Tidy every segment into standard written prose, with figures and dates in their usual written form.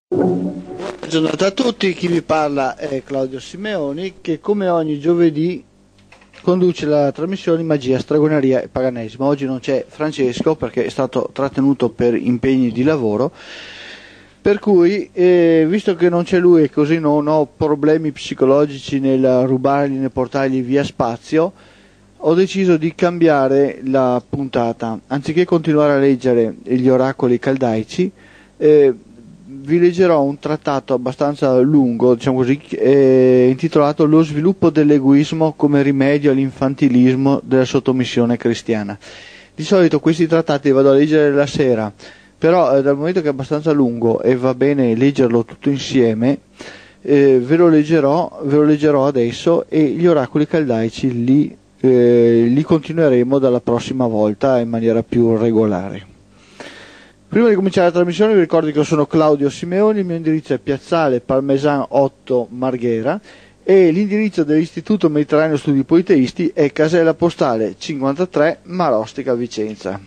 Buona giornata a tutti, chi vi parla è Claudio Simeoni che come ogni giovedì conduce la trasmissione Magia, Stregoneria e Paganesimo. Oggi non c'è Francesco perché è stato trattenuto per impegni di lavoro, per cui visto che non c'è lui e così non ho problemi psicologici nel rubargli, nel portargli via spazio, ho deciso di cambiare la puntata. Anziché continuare a leggere gli oracoli caldaici, vi leggerò un trattato abbastanza lungo, diciamo così, intitolato Lo sviluppo dell'egoismo come rimedio all'infantilismo della sottomissione cristiana. Di solito questi trattati vado a leggere la sera, però dal momento che è abbastanza lungo e va bene leggerlo tutto insieme, ve lo leggerò adesso, e gli oracoli caldaici li continueremo dalla prossima volta in maniera più regolare. Prima di cominciare la trasmissione vi ricordo che io sono Claudio Simeoni, il mio indirizzo è Piazzale Parmesan 8 Marghera e l'indirizzo dell'Istituto Mediterraneo Studi Politeisti è casella postale 53 Marostica Vicenza.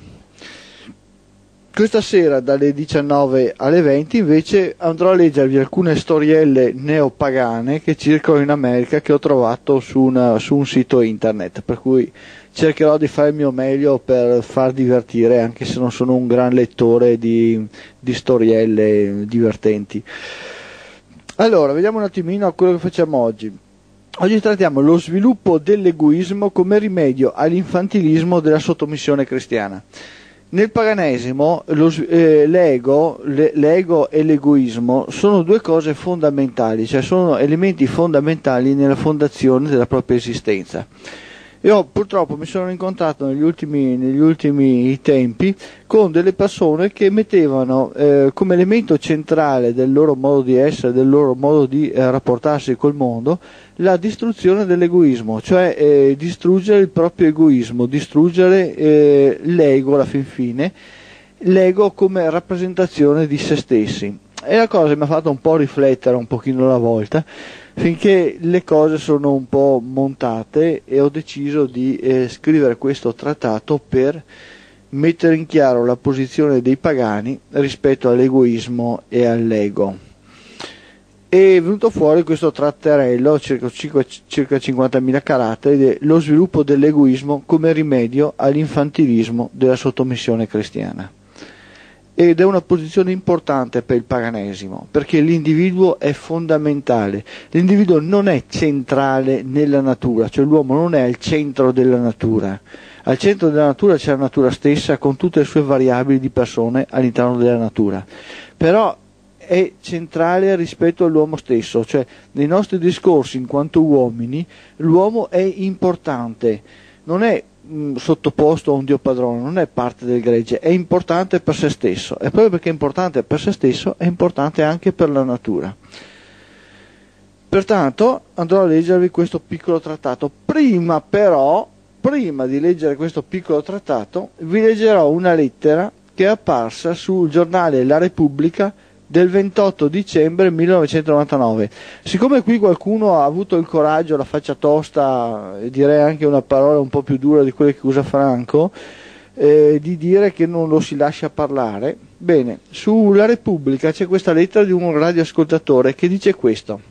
Questa sera dalle 19 alle 20 invece andrò a leggervi alcune storielle neopagane che circolano in America, che ho trovato su un sito internet, per cui cercherò di fare il mio meglio per far divertire, anche se non sono un gran lettore di storielle divertenti. Allora, vediamo un attimino quello che facciamo oggi. Oggi trattiamo lo sviluppo dell'egoismo come rimedio all'infantilismo della sottomissione cristiana. Nel paganesimo l'ego e l'egoismo sono due cose fondamentali, cioè sono elementi fondamentali nella fondazione della propria esistenza. Io purtroppo mi sono incontrato negli ultimi tempi con delle persone che mettevano come elemento centrale del loro modo di essere, del loro modo di rapportarsi col mondo, la distruzione dell'egoismo, cioè distruggere il proprio egoismo, distruggere l'ego alla fin fine, l'ego come rappresentazione di se stessi. E la cosa mi ha fatto un po' riflettere un pochino alla volta, finché le cose sono un po' montate, e ho deciso di scrivere questo trattato per mettere in chiaro la posizione dei pagani rispetto all'egoismo e all'ego. È venuto fuori questo tratterello, circa 50.000 caratteri, lo sviluppo dell'egoismo come rimedio all'infantilismo della sottomissione cristiana. Ed è una posizione importante per il paganesimo, perché l'individuo è fondamentale, l'individuo non è centrale nella natura, cioè l'uomo non è al centro della natura. Al centro della natura c'è la natura stessa con tutte le sue variabili di persone all'interno della natura, però è centrale rispetto all'uomo stesso, cioè nei nostri discorsi in quanto uomini l'uomo è importante, non è sottoposto a un dio padrone, non è parte del gregge, è importante per se stesso, e proprio perché è importante per se stesso è importante anche per la natura. Pertanto andrò a leggervi questo piccolo trattato. Prima di leggere questo piccolo trattato vi leggerò una lettera che è apparsa sul giornale La Repubblica del 28 dicembre 1999. Siccome qui qualcuno ha avuto il coraggio, la faccia tosta, e direi anche una parola un po' più dura di quelle che usa Franco, di dire che non lo si lascia parlare, bene, sulla Repubblica c'è questa lettera di un radioascoltatore che dice questo: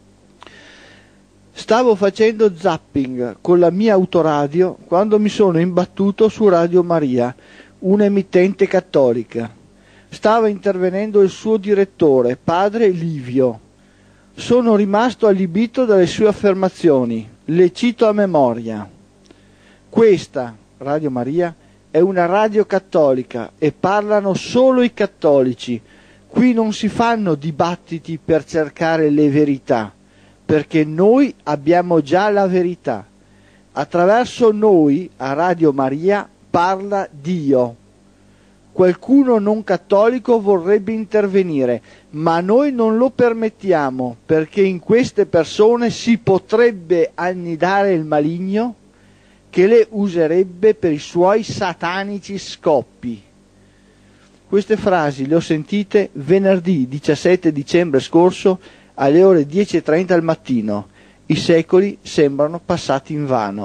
stavo facendo zapping con la mia autoradio quando mi sono imbattuto su Radio Maria, un'emittente cattolica. Stava intervenendo il suo direttore, padre Livio. Sono rimasto allibito dalle sue affermazioni. Le cito a memoria. Questa, Radio Maria, è una radio cattolica e parlano solo i cattolici. Qui non si fanno dibattiti per cercare le verità, perché noi abbiamo già la verità. Attraverso noi, a Radio Maria, parla Dio. Qualcuno non cattolico vorrebbe intervenire, ma noi non lo permettiamo, perché in queste persone si potrebbe annidare il maligno che le userebbe per i suoi satanici scoppi. Queste frasi le ho sentite venerdì 17 dicembre scorso alle ore 10:30 al mattino. I secoli sembrano passati invano.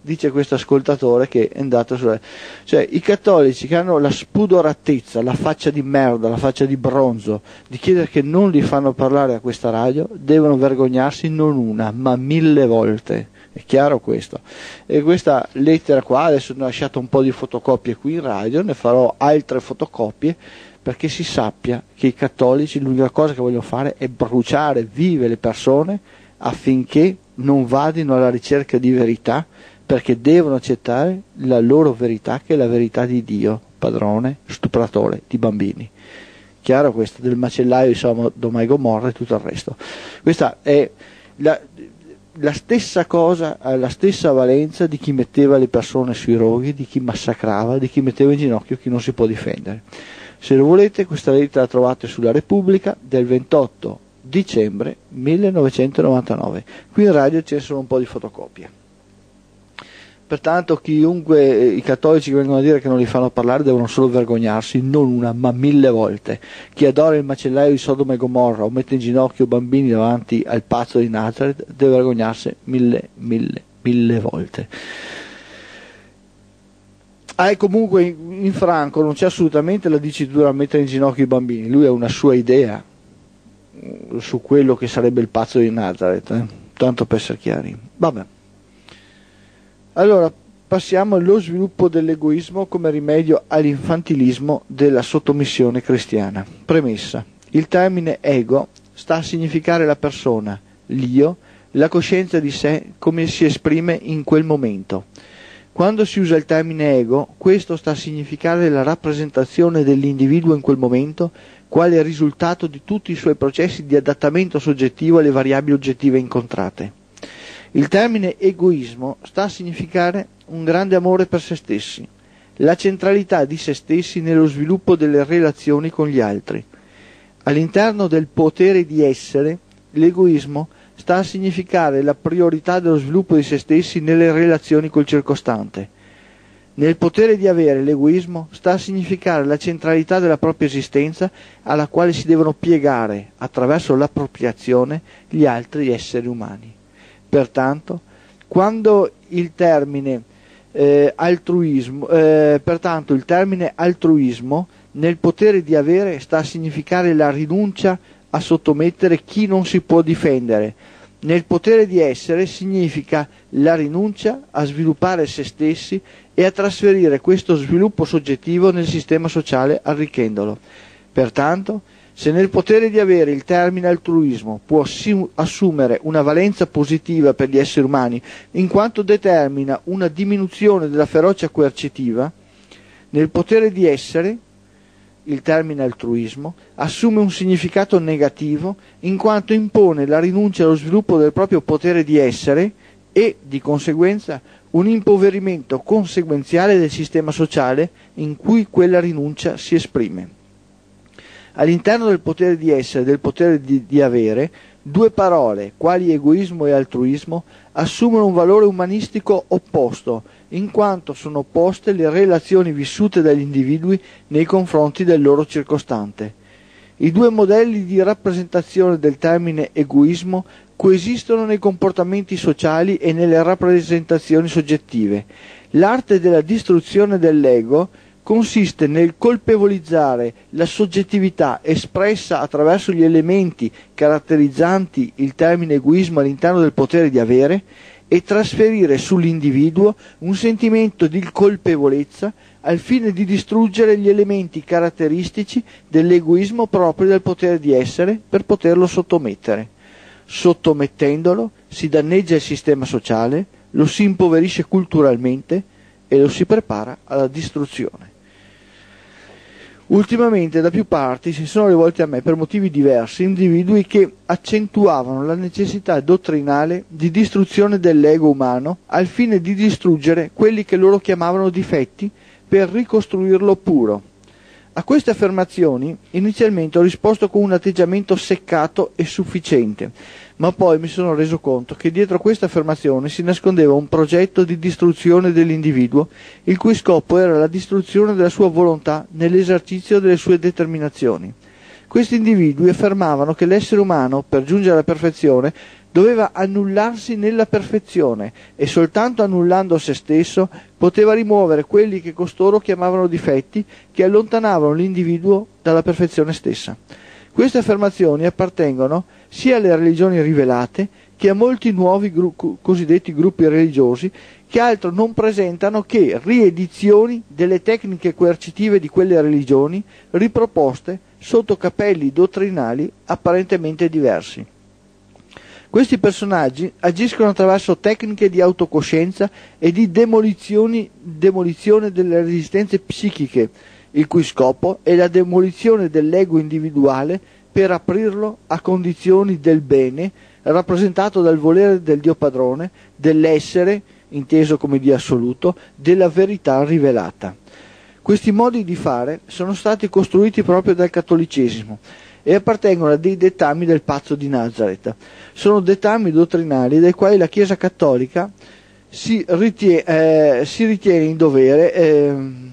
dice questo ascoltatore che è andato cioè i cattolici che hanno la spudoratezza, la faccia di merda, la faccia di bronzo di chiedere che non li fanno parlare a questa radio, devono vergognarsi non una ma 1000 volte. È chiaro questo? E questa lettera qua, adesso ne ho lasciato un po' di fotocopie qui in radio, ne farò altre fotocopie perché si sappia che i cattolici l'unica cosa che vogliono fare è bruciare vive le persone affinché non vadino alla ricerca di verità, perché devono accettare la loro verità, che è la verità di Dio, padrone, stupratore di bambini. Chiaro questo? Del macellaio di Sodoma e Gomorra e tutto il resto. Questa è la stessa cosa, ha la stessa valenza di chi metteva le persone sui roghi, di chi massacrava, di chi metteva in ginocchio chi non si può difendere. Se lo volete, questa lettera la trovate sulla Repubblica del 28 dicembre 1999. Qui in radio ce ne sono un po' di fotocopie. Pertanto chiunque, i cattolici che vengono a dire che non li fanno parlare devono solo vergognarsi, non una ma 1000 volte. Chi adora il macellaio di Sodoma e Gomorra o mette in ginocchio bambini davanti al pazzo di Nazareth deve vergognarsi 1000 volte. Comunque in Franco non c'è assolutamente la dicitura mettere in ginocchio i bambini, lui ha una sua idea su quello che sarebbe il pazzo di Nazareth, tanto per essere chiari. Vabbè. Allora, passiamo allo sviluppo dell'egoismo come rimedio all'infantilismo della sottomissione cristiana. Premessa. Il termine ego sta a significare la persona, l'io, la coscienza di sé come si esprime in quel momento. Quando si usa il termine ego, questo sta a significare la rappresentazione dell'individuo in quel momento, quale risultato di tutti i suoi processi di adattamento soggettivo alle variabili oggettive incontrate. Il termine egoismo sta a significare un grande amore per se stessi, la centralità di se stessi nello sviluppo delle relazioni con gli altri. All'interno del potere di essere, l'egoismo sta a significare la priorità dello sviluppo di se stessi nelle relazioni col circostante. Nel potere di avere, l'egoismo sta a significare la centralità della propria esistenza alla quale si devono piegare, attraverso l'appropriazione, gli altri esseri umani. Pertanto, quando il termine altruismo nel potere di avere sta a significare la rinuncia a sottomettere chi non si può difendere. Nel potere di essere significa la rinuncia a sviluppare se stessi e a trasferire questo sviluppo soggettivo nel sistema sociale arricchendolo. Pertanto, se nel potere di avere il termine altruismo può assumere una valenza positiva per gli esseri umani, in quanto determina una diminuzione della ferocia coercitiva, nel potere di essere il termine altruismo assume un significato negativo, in quanto impone la rinuncia allo sviluppo del proprio potere di essere e, di conseguenza, un impoverimento conseguenziale del sistema sociale in cui quella rinuncia si esprime. All'interno del potere di essere e del potere di avere, due parole, quali egoismo e altruismo, assumono un valore umanistico opposto, in quanto sono opposte le relazioni vissute dagli individui nei confronti del loro circostante. I due modelli di rappresentazione del termine egoismo coesistono nei comportamenti sociali e nelle rappresentazioni soggettive. L'arte della distruzione dell'ego consiste nel colpevolizzare la soggettività espressa attraverso gli elementi caratterizzanti il termine egoismo all'interno del potere di avere e trasferire sull'individuo un sentimento di colpevolezza al fine di distruggere gli elementi caratteristici dell'egoismo proprio del potere di essere per poterlo sottomettere. Sottomettendolo si danneggia il sistema sociale, lo si impoverisce culturalmente e lo si prepara alla distruzione. Ultimamente da più parti si sono rivolti a me per motivi diversi individui che accentuavano la necessità dottrinale di distruzione dell'ego umano al fine di distruggere quelli che loro chiamavano difetti per ricostruirlo puro. A queste affermazioni inizialmente ho risposto con un atteggiamento seccato e sufficiente, ma poi mi sono reso conto che dietro queste affermazioni si nascondeva un progetto di distruzione dell'individuo, il cui scopo era la distruzione della sua volontà nell'esercizio delle sue determinazioni. Questi individui affermavano che l'essere umano, per giungere alla perfezione, doveva annullarsi nella perfezione e soltanto annullando se stesso poteva rimuovere quelli che costoro chiamavano difetti che allontanavano l'individuo dalla perfezione stessa. Queste affermazioni appartengono sia alle religioni rivelate che a molti nuovi cosiddetti gruppi religiosi che altro non presentano che riedizioni delle tecniche coercitive di quelle religioni riproposte sotto capelli dottrinali apparentemente diversi. Questi personaggi agiscono attraverso tecniche di autocoscienza e di demolizione delle resistenze psichiche, il cui scopo è la demolizione dell'ego individuale per aprirlo a condizioni del bene, rappresentato dal volere del Dio Padrone, dell'essere, inteso come Dio assoluto, della verità rivelata. Questi modi di fare sono stati costruiti proprio dal cattolicesimo e appartengono a dei dettami del pazzo di Nazareth. Sono dettami dottrinali dai quali la Chiesa cattolica si ritiene in dovere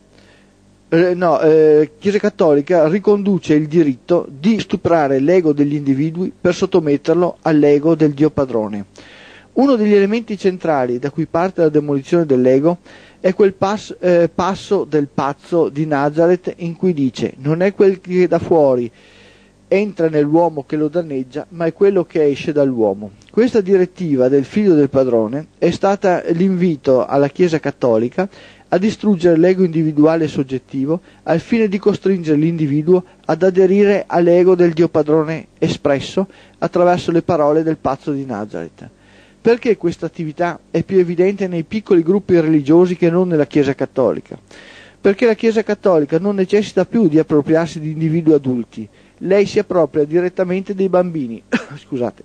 Chiesa cattolica riconduce il diritto di stuprare l'ego degli individui per sottometterlo all'ego del Dio Padrone. Uno degli elementi centrali da cui parte la demolizione dell'ego è quel passo del pazzo di Nazareth in cui dice: non è quel che da fuori entra nell'uomo che lo danneggia, ma è quello che esce dall'uomo. Questa direttiva del figlio del padrone è stata l'invito alla Chiesa cattolica a distruggere l'ego individuale e soggettivo al fine di costringere l'individuo ad aderire all'ego del Dio Padrone espresso attraverso le parole del pazzo di Nazareth. Perché questa attività è più evidente nei piccoli gruppi religiosi che non nella Chiesa cattolica? Perché la Chiesa cattolica non necessita più di appropriarsi di individui adulti, lei si appropria direttamente dei bambini. Scusate.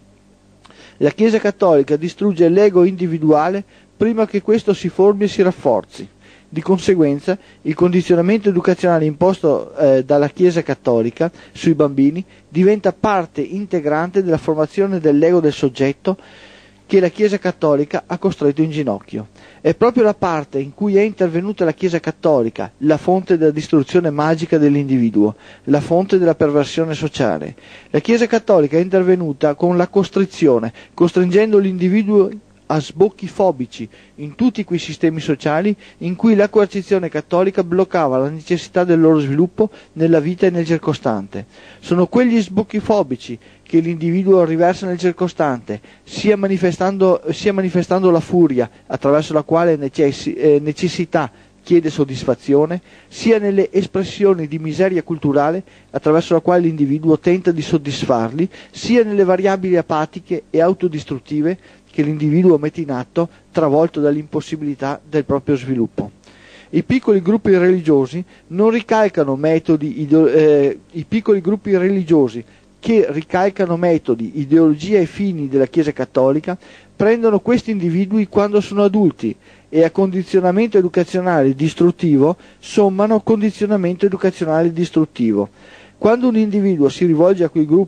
La Chiesa cattolica distrugge l'ego individuale prima che questo si formi e si rafforzi. Di conseguenza, il condizionamento educazionale imposto dalla Chiesa cattolica sui bambini diventa parte integrante della formazione dell'ego del soggetto che la Chiesa cattolica ha costretto in ginocchio. È proprio la parte in cui è intervenuta la Chiesa cattolica, la fonte della distruzione magica dell'individuo, la fonte della perversione sociale. La Chiesa cattolica è intervenuta con la costrizione, costringendo l'individuo a sbocchi fobici in tutti quei sistemi sociali in cui la coercizione cattolica bloccava la necessità del loro sviluppo nella vita e nel circostante. Sono quegli sbocchi fobici che l'individuo riversa nel circostante, sia manifestando la furia attraverso la quale necessità chiede soddisfazione, sia nelle espressioni di miseria culturale attraverso la quale l'individuo tenta di soddisfarli, sia nelle variabili apatiche e autodistruttive che l'individuo mette in atto, travolto dall'impossibilità del proprio sviluppo. I piccoli gruppi religiosi non ricalcano i piccoli gruppi religiosi che ricalcano metodi, ideologie e fini della Chiesa cattolica prendono questi individui quando sono adulti e a condizionamento educazionale distruttivo sommano condizionamento educazionale distruttivo. Quando un individuo si rivolge a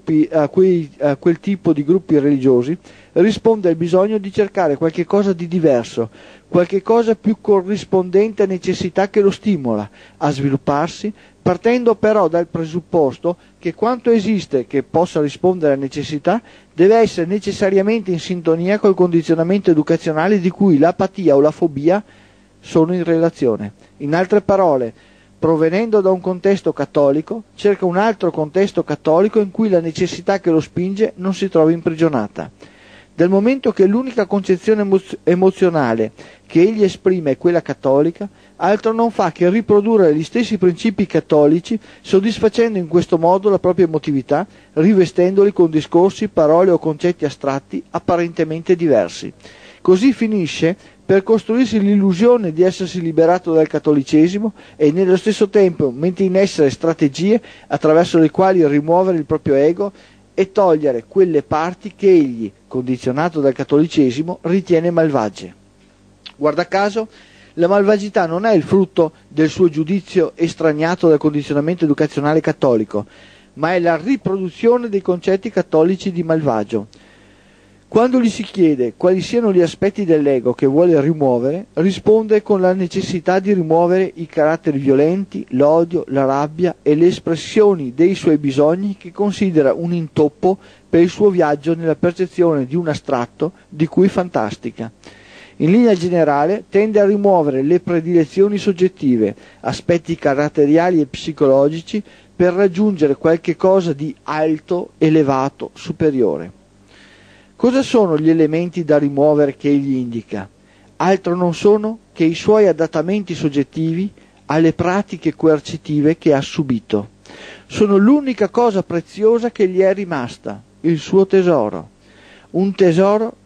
quel tipo di gruppi religiosi, risponde al bisogno di cercare qualche cosa di diverso, qualche cosa più corrispondente a necessità che lo stimola a svilupparsi, partendo però dal presupposto che quanto esiste che possa rispondere a necessità deve essere necessariamente in sintonia col condizionamento educazionale di cui l'apatia o la fobia sono in relazione. In altre parole, provenendo da un contesto cattolico, cerca un altro contesto cattolico in cui la necessità che lo spinge non si trovi imprigionata. Dal momento che l'unica concezione emozionale che egli esprime è quella cattolica, altro non fa che riprodurre gli stessi principi cattolici, soddisfacendo in questo modo la propria emotività, rivestendoli con discorsi, parole o concetti astratti apparentemente diversi. Così finisce per costruirsi l'illusione di essersi liberato dal cattolicesimo e nello stesso tempo mette in essere strategie attraverso le quali rimuovere il proprio ego e togliere quelle parti che egli, condizionato dal cattolicesimo, ritiene malvagie. Guarda caso, la malvagità non è il frutto del suo giudizio estraniato dal condizionamento educazionale cattolico, ma è la riproduzione dei concetti cattolici di malvagio. Quando gli si chiede quali siano gli aspetti dell'ego che vuole rimuovere, risponde con la necessità di rimuovere i caratteri violenti, l'odio, la rabbia e le espressioni dei suoi bisogni che considera un intoppo per il suo viaggio nella percezione di un astratto di cui fantastica. In linea generale tende a rimuovere le predilezioni soggettive, aspetti caratteriali e psicologici per raggiungere qualche cosa di alto, elevato, superiore. Cosa sono gli elementi da rimuovere che egli indica? Altro non sono che i suoi adattamenti soggettivi alle pratiche coercitive che ha subito. Sono l'unica cosa preziosa che gli è rimasta, il suo tesoro. Un tesoro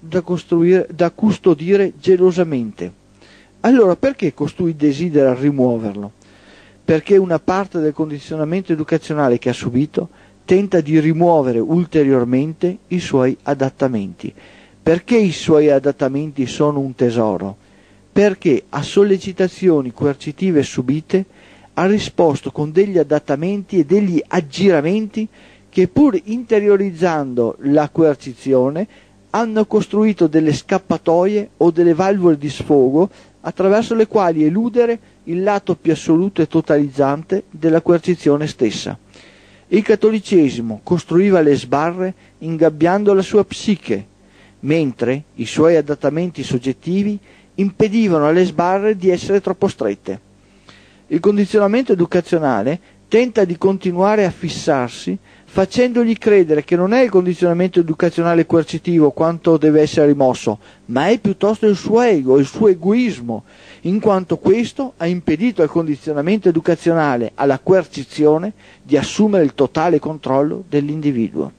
da custodire gelosamente. Allora perché costui desidera rimuoverlo? Perché una parte del condizionamento educazionale che ha subito tenta di rimuovere ulteriormente i suoi adattamenti. Perché i suoi adattamenti sono un tesoro? Perché a sollecitazioni coercitive subite ha risposto con degli adattamenti e degli aggiramenti che, pur interiorizzando la coercizione, hanno costruito delle scappatoie o delle valvole di sfogo attraverso le quali eludere il lato più assoluto e totalizzante della coercizione stessa. Il cattolicesimo costruiva le sbarre ingabbiando la sua psiche, mentre i suoi adattamenti soggettivi impedivano alle sbarre di essere troppo strette. Il condizionamento educazionale tenta di continuare a fissarsi facendogli credere che non è il condizionamento educazionale coercitivo quanto deve essere rimosso, ma è piuttosto il suo ego, il suo egoismo, in quanto questo ha impedito al condizionamento educazionale, alla coercizione, di assumere il totale controllo dell'individuo.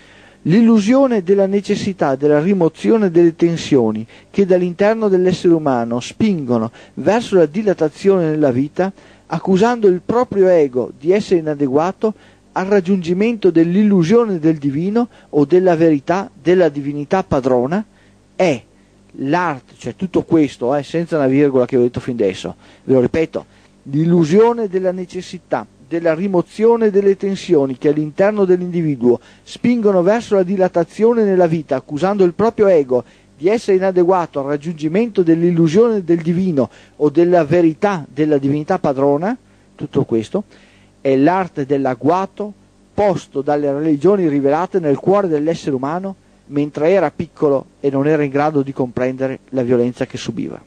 L'illusione della necessità della rimozione delle tensioni che dall'interno dell'essere umano spingono verso la dilatazione nella vita, accusando il proprio ego di essere inadeguato al raggiungimento dell'illusione del divino o della verità della divinità padrona, è l'arte, cioè tutto questo, senza una virgola che ho detto fin adesso, ve lo ripeto, l'illusione della necessità della rimozione delle tensioni che all'interno dell'individuo spingono verso la dilatazione nella vita, accusando il proprio ego di essere inadeguato al raggiungimento dell'illusione del divino o della verità della divinità padrona, tutto questo è l'arte dell'agguato posto dalle religioni rivelate nel cuore dell'essere umano mentre era piccolo e non era in grado di comprendere la violenza che subiva.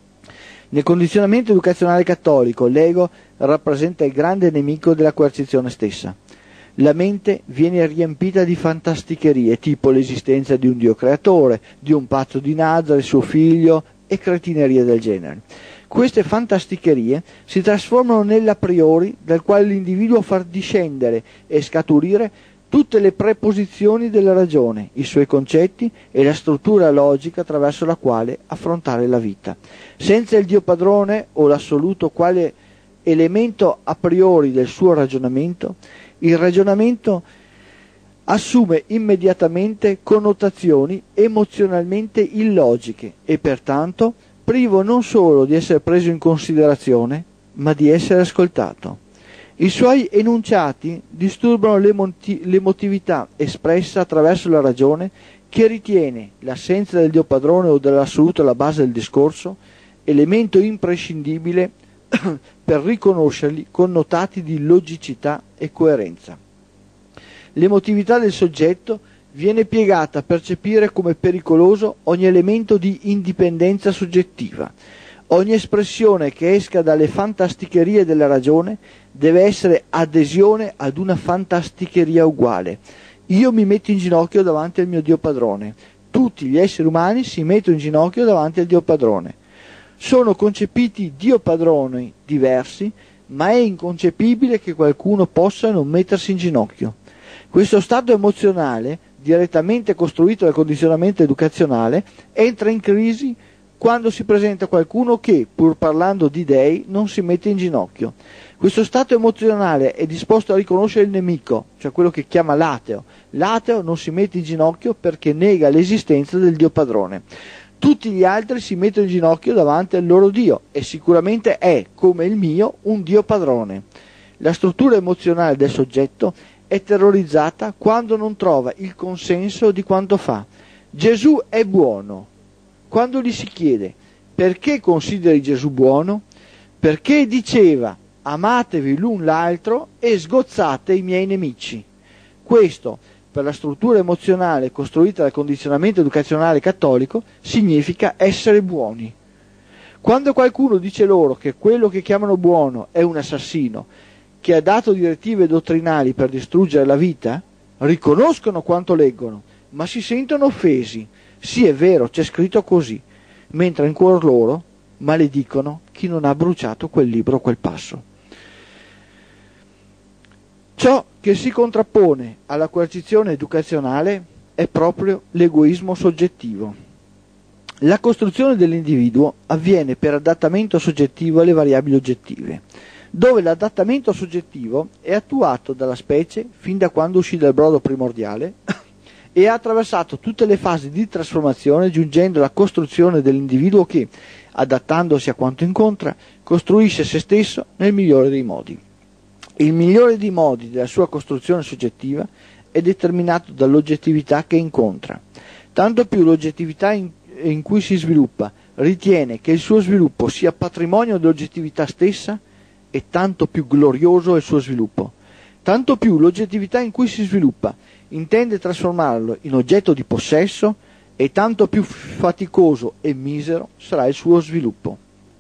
Nel condizionamento educazionale cattolico l'ego rappresenta il grande nemico della coercizione stessa. La mente viene riempita di fantasticherie, tipo l'esistenza di un Dio creatore, di un pazzo di Nazare, suo figlio, e cretinerie del genere. Queste fantasticherie si trasformano nell'a priori dal quale l'individuo fa discendere e scaturire tutte le preposizioni della ragione, i suoi concetti e la struttura logica attraverso la quale affrontare la vita. Senza il Dio padrone o l'assoluto quale elemento a priori del suo ragionamento, il ragionamento assume immediatamente connotazioni emozionalmente illogiche e pertanto privo non solo di essere preso in considerazione, ma di essere ascoltato. I suoi enunciati disturbano l'emotività espressa attraverso la ragione che ritiene l'assenza del Dio padrone o dell'assoluto alla base del discorso, elemento imprescindibile per riconoscerli connotati di logicità e coerenza. L'emotività del soggetto viene piegata a percepire come pericoloso ogni elemento di indipendenza soggettiva. Ogni espressione che esca dalle fantasticherie della ragione deve essere adesione ad una fantasticheria uguale. Io mi metto in ginocchio davanti al mio Dio padrone. Tutti gli esseri umani si mettono in ginocchio davanti al Dio padrone. Sono concepiti Dio padroni diversi, ma è inconcepibile che qualcuno possa non mettersi in ginocchio. Questo stato emozionale, direttamente costruito dal condizionamento educazionale, entra in crisi quando si presenta qualcuno che, pur parlando di dei, non si mette in ginocchio. Questo stato emozionale è disposto a riconoscere il nemico, cioè quello che chiama l'ateo. L'ateo non si mette in ginocchio perché nega l'esistenza del Dio padrone. Tutti gli altri si mettono in ginocchio davanti al loro Dio e sicuramente è, come il mio, un Dio padrone. La struttura emozionale del soggetto è terrorizzata quando non trova il consenso di quanto fa. Gesù è buono. Quando gli si chiede perché consideri Gesù buono, perché diceva amatevi l'un l'altro e sgozzate i miei nemici. Questo, per la struttura emozionale costruita dal condizionamento educazionale cattolico, significa essere buoni. Quando qualcuno dice loro che quello che chiamano buono è un assassino che ha dato direttive dottrinali per distruggere la vita, riconoscono quanto leggono, ma si sentono offesi. Sì, è vero, c'è scritto così, mentre in cuor loro maledicono chi non ha bruciato quel libro o quel passo. Ciò che si contrappone alla coercizione educazionale è proprio l'egoismo soggettivo. La costruzione dell'individuo avviene per adattamento soggettivo alle variabili oggettive, dove l'adattamento soggettivo è attuato dalla specie fin da quando uscì dal brodo primordiale e ha attraversato tutte le fasi di trasformazione, giungendo alla costruzione dell'individuo che, adattandosi a quanto incontra, costruisce se stesso nel migliore dei modi. Il migliore dei modi della sua costruzione soggettiva è determinato dall'oggettività che incontra. Tanto più l'oggettività in cui si sviluppa ritiene che il suo sviluppo sia patrimonio dell'oggettività stessa, e tanto più glorioso è il suo sviluppo. Tanto più l'oggettività in cui si sviluppa intende trasformarlo in oggetto di possesso, e tanto più faticoso e misero sarà il suo sviluppo.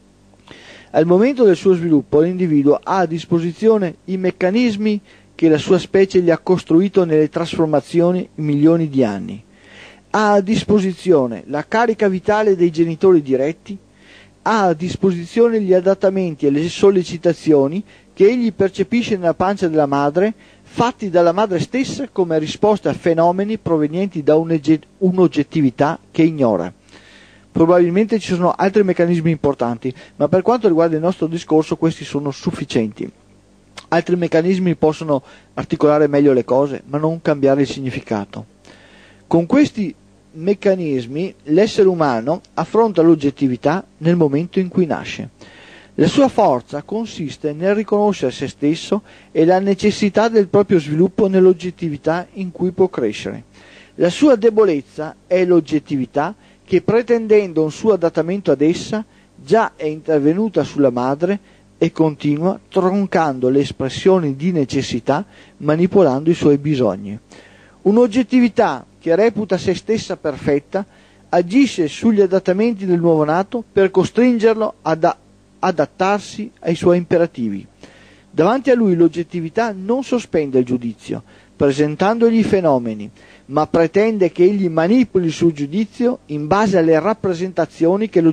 Al momento del suo sviluppo l'individuo ha a disposizione i meccanismi che la sua specie gli ha costruito nelle trasformazioni in milioni di anni. Ha a disposizione la carica vitale dei genitori diretti, ha a disposizione gli adattamenti e le sollecitazioni che egli percepisce nella pancia della madre, fatti dalla madre stessa come risposta a fenomeni provenienti da un'oggettività che ignora. Probabilmente ci sono altri meccanismi importanti, ma per quanto riguarda il nostro discorso questi sono sufficienti. Altri meccanismi possono articolare meglio le cose, ma non cambiare il significato. Con questi meccanismi l'essere umano affronta l'oggettività nel momento in cui nasce. La sua forza consiste nel riconoscere se stesso e la necessità del proprio sviluppo nell'oggettività in cui può crescere. La sua debolezza è l'oggettività che, pretendendo un suo adattamento ad essa, già è intervenuta sulla madre e continua troncando le espressioni di necessità, manipolando i suoi bisogni. Un'oggettività che reputa se stessa perfetta agisce sugli adattamenti del nuovo nato per costringerlo ad adattarsi ai suoi imperativi. Davanti a lui l'oggettività non sospende il giudizio, presentandogli i fenomeni, ma pretende che egli manipoli il suo giudizio in base alle rappresentazioni che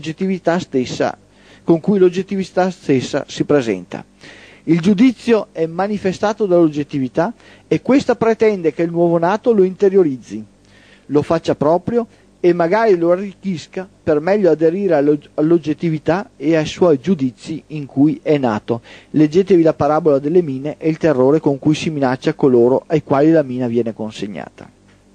con cui l'oggettività stessa si presenta. Il giudizio è manifestato dall'oggettività e questa pretende che il nuovo nato lo interiorizzi, lo faccia proprio e magari lo arricchisca per meglio aderire all'oggettività e ai suoi giudizi in cui è nato. Leggetevi la parabola delle mine e il terrore con cui si minaccia coloro ai quali la mina viene consegnata.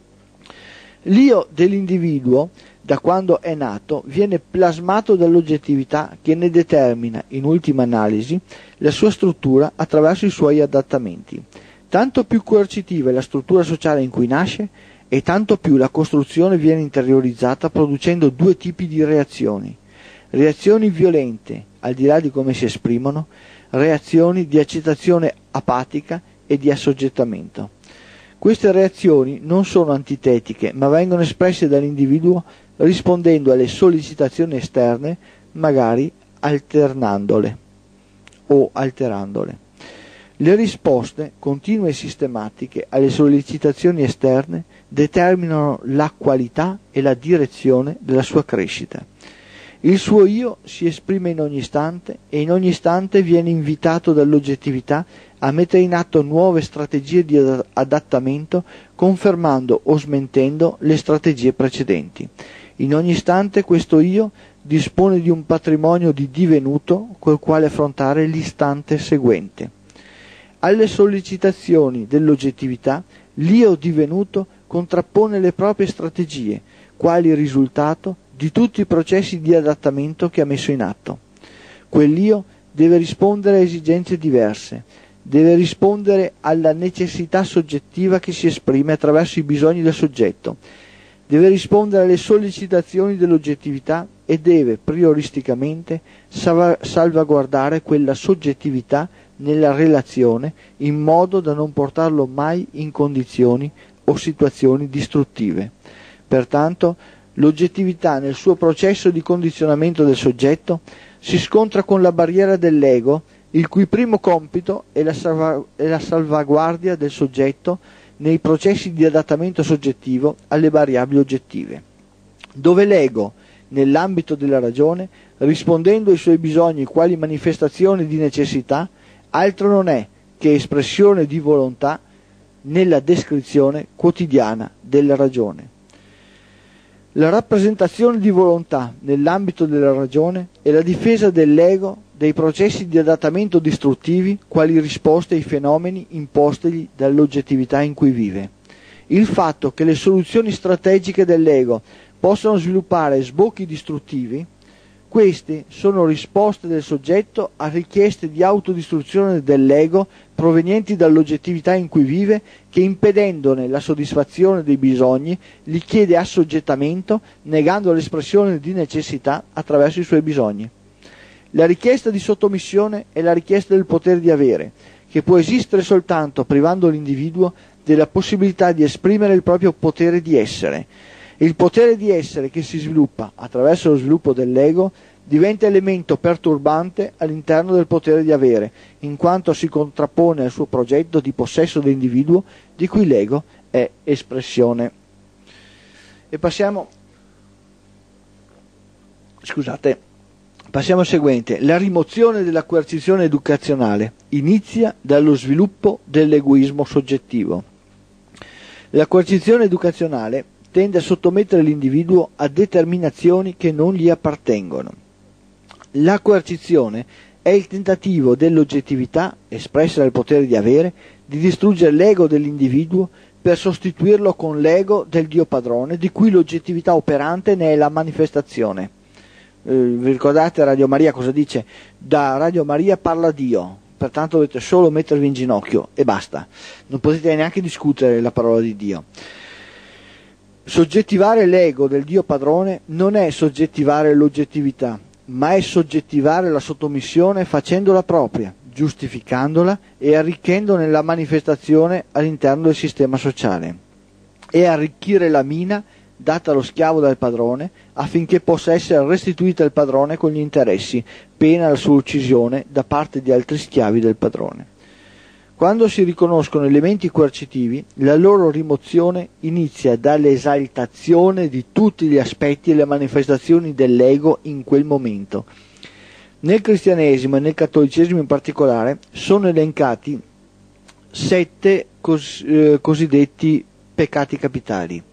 L'io dell'individuo, da quando è nato, viene plasmato dall'oggettività che ne determina, in ultima analisi, la sua struttura attraverso i suoi adattamenti. Tanto più coercitiva è la struttura sociale in cui nasce, e tanto più la costruzione viene interiorizzata producendo due tipi di reazioni. Reazioni violente, al di là di come si esprimono, reazioni di accettazione apatica e di assoggettamento. Queste reazioni non sono antitetiche, ma vengono espresse dall'individuo rispondendo alle sollecitazioni esterne, magari alternandole o alterandole. Le risposte continue e sistematiche alle sollecitazioni esterne determinano la qualità e la direzione della sua crescita. Il suo io si esprime in ogni istante e in ogni istante viene invitato dall'oggettività a mettere in atto nuove strategie di adattamento, confermando o smentendo le strategie precedenti. In ogni istante questo io dispone di un patrimonio di divenuto col quale affrontare l'istante seguente. Alle sollecitazioni dell'oggettività, l'io divenuto contrappone le proprie strategie, quali risultato di tutti i processi di adattamento che ha messo in atto. Quell'io deve rispondere a esigenze diverse, deve rispondere alla necessità soggettiva che si esprime attraverso i bisogni del soggetto. deve rispondere alle sollecitazioni dell'oggettività e deve prioristicamente salvaguardare quella soggettività nella relazione in modo da non portarlo mai in condizioni o situazioni distruttive. Pertanto, l'oggettività nel suo processo di condizionamento del soggetto si scontra con la barriera dell'ego, il cui primo compito è la salvaguardia del soggetto nei processi di adattamento soggettivo alle variabili oggettive, dove l'ego, nell'ambito della ragione, rispondendo ai suoi bisogni quali manifestazione di necessità, altro non è che espressione di volontà nella descrizione quotidiana della ragione. La rappresentazione di volontà nell'ambito della ragione è la difesa dell'ego dei processi di adattamento distruttivi quali risposte ai fenomeni impostigli dall'oggettività in cui vive. Il fatto che le soluzioni strategiche dell'ego possano sviluppare sbocchi distruttivi, questi sono risposte del soggetto a richieste di autodistruzione dell'ego provenienti dall'oggettività in cui vive, che impedendone la soddisfazione dei bisogni gli chiede assoggettamento, negando l'espressione di necessità attraverso i suoi bisogni. La richiesta di sottomissione è la richiesta del potere di avere, che può esistere soltanto privando l'individuo della possibilità di esprimere il proprio potere di essere. Il potere di essere che si sviluppa attraverso lo sviluppo dell'ego diventa elemento perturbante all'interno del potere di avere, in quanto si contrappone al suo progetto di possesso dell'individuo di cui l'ego è espressione. E passiamo al seguente. La rimozione della coercizione educazionale inizia dallo sviluppo dell'egoismo soggettivo. La coercizione educazionale tende a sottomettere l'individuo a determinazioni che non gli appartengono. La coercizione è il tentativo dell'oggettività, espressa dal potere di avere, di distruggere l'ego dell'individuo per sostituirlo con l'ego del Dio padrone, di cui l'oggettività operante ne è la manifestazione. Vi ricordate Radio Maria cosa dice? Da Radio Maria parla Dio, pertanto dovete solo mettervi in ginocchio e basta, non potete neanche discutere la parola di Dio. Soggettivare l'ego del Dio padrone non è soggettivare l'oggettività, ma è soggettivare la sottomissione facendola propria, giustificandola e arricchendone la manifestazione all'interno del sistema sociale. È arricchire la mina data allo schiavo dal padrone affinché possa essere restituita al padrone con gli interessi, pena la sua uccisione da parte di altri schiavi del padrone. Quando si riconoscono elementi coercitivi, la loro rimozione inizia dall'esaltazione di tutti gli aspetti e le manifestazioni dell'ego in quel momento. Nel cristianesimo e nel cattolicesimo in particolare sono elencati 7 cosiddetti peccati capitali.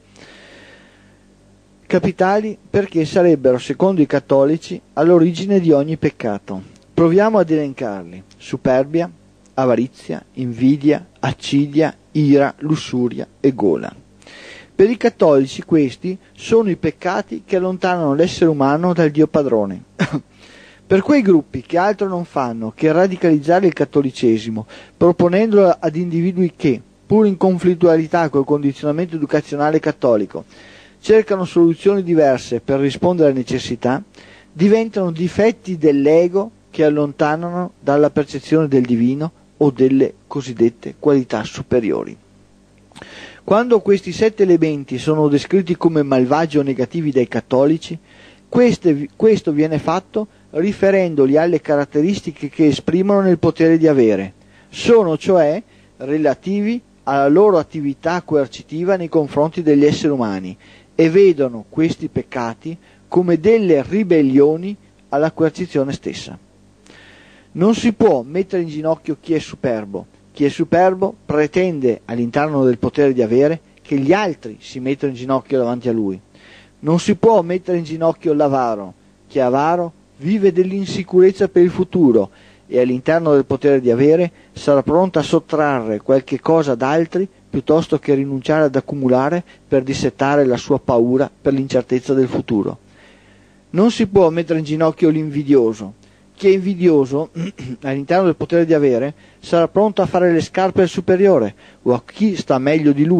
Capitali perché sarebbero, secondo i cattolici, all'origine di ogni peccato. Proviamo ad elencarli: superbia, avarizia, invidia, accidia, ira, lussuria e gola. Per i cattolici questi sono i peccati che allontanano l'essere umano dal Dio padrone. Per quei gruppi che altro non fanno che radicalizzare il cattolicesimo, proponendolo ad individui che, pur in conflittualità col condizionamento educazionale cattolico, cercano soluzioni diverse per rispondere alle necessità, diventano difetti dell'ego che allontanano dalla percezione del divino o delle cosiddette qualità superiori. Quando questi 7 elementi sono descritti come malvagi o negativi dai cattolici, questo viene fatto riferendoli alle caratteristiche che esprimono nel potere di avere. Sono cioè relativi alla loro attività coercitiva nei confronti degli esseri umani e vedono questi peccati come delle ribellioni alla coercizione stessa. Non si può mettere in ginocchio chi è superbo. Chi è superbo pretende all'interno del potere di avere che gli altri si mettano in ginocchio davanti a lui. Non si può mettere in ginocchio l'avaro. Chi è avaro vive dell'insicurezza per il futuro e all'interno del potere di avere sarà pronto a sottrarre qualche cosa ad altri piuttosto che rinunciare ad accumulare per dissettare la sua paura per l'incertezza del futuro. Non si può mettere in ginocchio l'invidioso. Chi è invidioso all'interno del potere di avere sarà pronto a fare le scarpe al superiore o a chi sta meglio di lui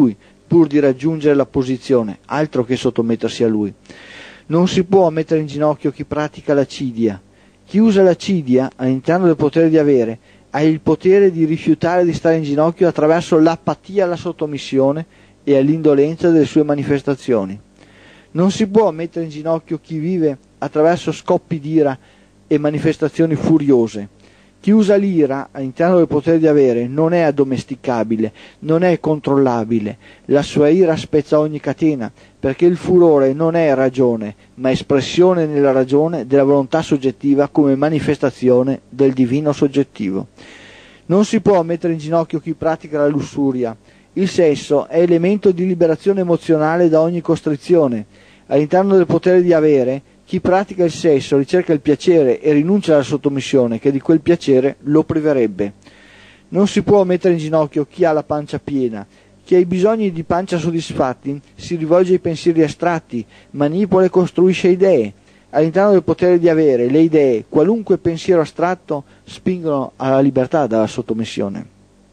pur di raggiungere la posizione, altro che sottomettersi a lui. Non si può mettere in ginocchio chi pratica l'accidia. Chi usa l'accidia all'interno del potere di avere ha il potere di rifiutare di stare in ginocchio attraverso l'apatia alla sottomissione e all'indolenza delle sue manifestazioni. Non si può mettere in ginocchio chi vive attraverso scoppi d'ira e manifestazioni furiose. Chi usa l'ira all'interno del potere di avere non è addomesticabile, non è controllabile. La sua ira spezza ogni catena, perché il furore non è ragione, ma espressione nella ragione della volontà soggettiva come manifestazione del divino soggettivo. Non si può mettere in ginocchio chi pratica la lussuria. Il sesso è elemento di liberazione emozionale da ogni costrizione. All'interno del potere di avere, chi pratica il sesso ricerca il piacere e rinuncia alla sottomissione che di quel piacere lo priverebbe. Non si può mettere in ginocchio chi ha la pancia piena. Chi ha i bisogni di pancia soddisfatti si rivolge ai pensieri astratti, manipola e costruisce idee. All'interno del potere di avere, le idee, qualunque pensiero astratto, spingono alla libertà dalla sottomissione.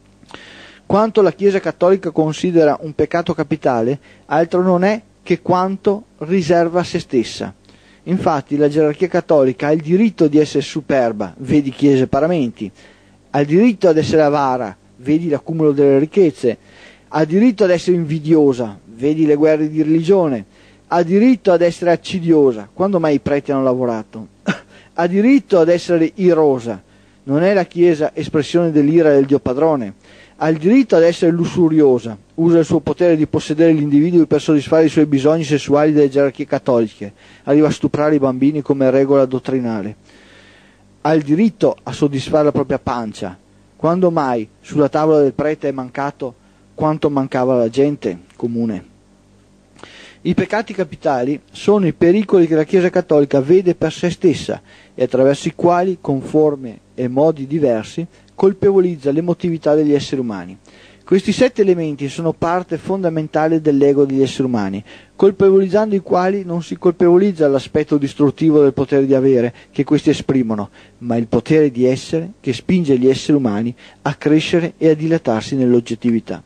Quanto la Chiesa cattolica considera un peccato capitale, altro non è che quanto riserva a se stessa. Infatti la gerarchia cattolica ha il diritto di essere superba, vedi chiese e paramenti, ha il diritto ad essere avara, vedi l'accumulo delle ricchezze, ha diritto ad essere invidiosa, vedi le guerre di religione, ha diritto ad essere accidiosa, quando mai i preti hanno lavorato, ha diritto ad essere irosa, non è la Chiesa espressione dell'ira del Dio padrone, ha il diritto ad essere lussuriosa, usa il suo potere di possedere l'individuo per soddisfare i suoi bisogni sessuali delle gerarchie cattoliche, arriva a stuprare i bambini come regola dottrinale, ha il diritto a soddisfare la propria pancia, quando mai sulla tavola del prete è mancato quanto mancava alla gente comune. I peccati capitali sono i pericoli che la Chiesa cattolica vede per se stessa e attraverso i quali, con forme e modi diversi, colpevolizza l'emotività degli esseri umani. Questi 7 elementi sono parte fondamentale dell'ego degli esseri umani, colpevolizzando i quali non si colpevolizza l'aspetto distruttivo del potere di avere che questi esprimono, ma il potere di essere che spinge gli esseri umani a crescere e a dilatarsi nell'oggettività.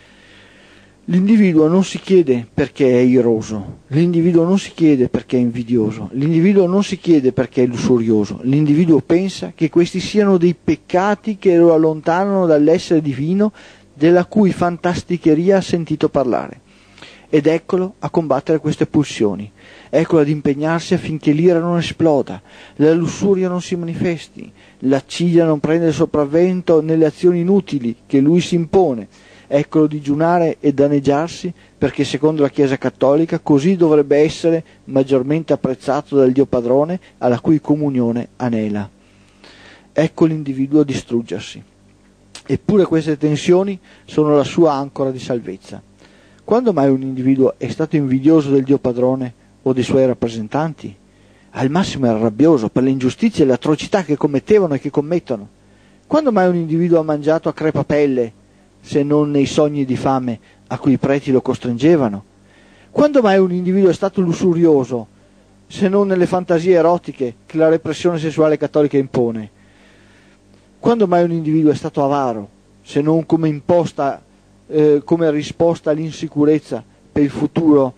L'individuo non si chiede perché è iroso, l'individuo non si chiede perché è invidioso, l'individuo non si chiede perché è lussurioso, l'individuo pensa che questi siano dei peccati che lo allontanano dall'essere divino della cui fantasticheria ha sentito parlare. Ed eccolo a combattere queste pulsioni, eccolo ad impegnarsi affinché l'ira non esploda, la lussuria non si manifesti, l'accidia non prende il sopravvento nelle azioni inutili che lui si impone. Eccolo digiunare e danneggiarsi perché secondo la Chiesa cattolica così dovrebbe essere maggiormente apprezzato dal Dio padrone alla cui comunione anela. Ecco l'individuo distruggersi. Eppure queste tensioni sono la sua ancora di salvezza. Quando mai un individuo è stato invidioso del Dio padrone o dei suoi rappresentanti? Al massimo era rabbioso per le ingiustizie e le atrocità che commettevano e che commettono. Quando mai un individuo ha mangiato a crepapelle se non nei sogni di fame a cui i preti lo costringevano? Quando mai un individuo è stato lussurioso, se non nelle fantasie erotiche che la repressione sessuale cattolica impone? Quando mai un individuo è stato avaro, se non come risposta all'insicurezza per il futuro